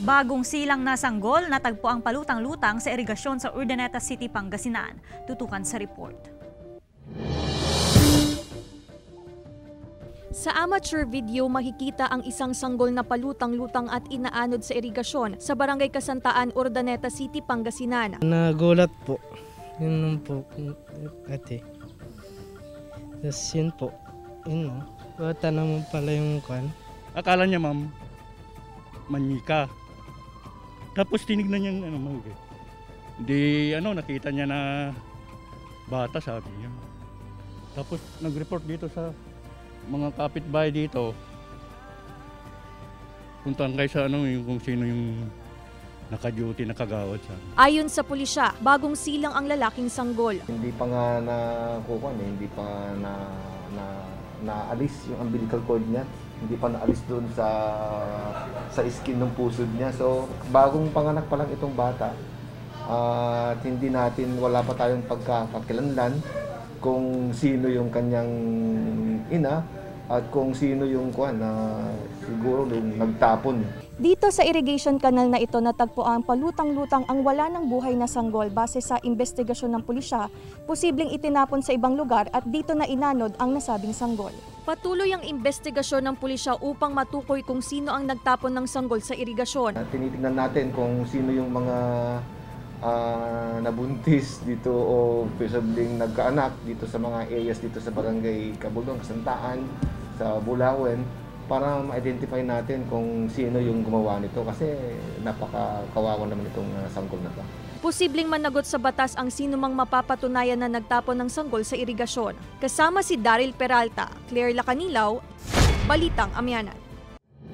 Bagong silang na sanggol natagpo ang palutang-lutang sa irigasyon sa Urdaneta City, Pangasinan. Tutukan sa report. Sa amateur video, makikita ang isang sanggol na palutang-lutang at inaanod sa irigasyon sa Barangay Kasantaan, Urdaneta City, Pangasinan. Nagulat po. Yun po, ate. Tapos yun po. Yun o. Bata naman pala yung kwan. Akala niya, ma'am, manyika. Tapos tinignan niya Hindi, nakita niya na bata, sabi niya. Tapos nag-report dito sa mga kapitbahay dito. Puntaan kayo sa kung sino yung naka-duty, nakagawad sa amin. Ayon sa pulisya, bagong silang ang lalaking sanggol. Hindi pa nga hindi pa naalis yung umbilical cord niya. Hindi pa naalis doon sa skin ng pusod niya. So, bagong panganak pa lang itong bata. At wala pa tayong pagkakakilanlan kung sino yung kanyang ina at kung sino yung siguro yung nagtapon. Dito sa irrigation canal na ito natagpo ang palutang-lutang ang wala ng buhay na sanggol base sa investigasyon ng pulisya, posibleng itinapon sa ibang lugar at dito na inanod ang nasabing sanggol. Patuloy ang investigasyon ng pulisya upang matukoy kung sino ang nagtapon ng sanggol sa irigasyon. Tinitingnan natin kung sino yung mga nabuntis dito o posibleng nagkaanak dito sa mga areas dito sa Barangay Cabulong, Kasantaan, sa Bulawen, para ma-identify natin kung sino yung gumawa nito kasi napakakawawa naman itong sanggol na ito. Posibleng managot sa batas ang sino mang mapapatunayan na nagtapon ng sanggol sa irigasyon. Kasama si Daryl Peralta, Claire Lacanilaw, Balitang Amyanan.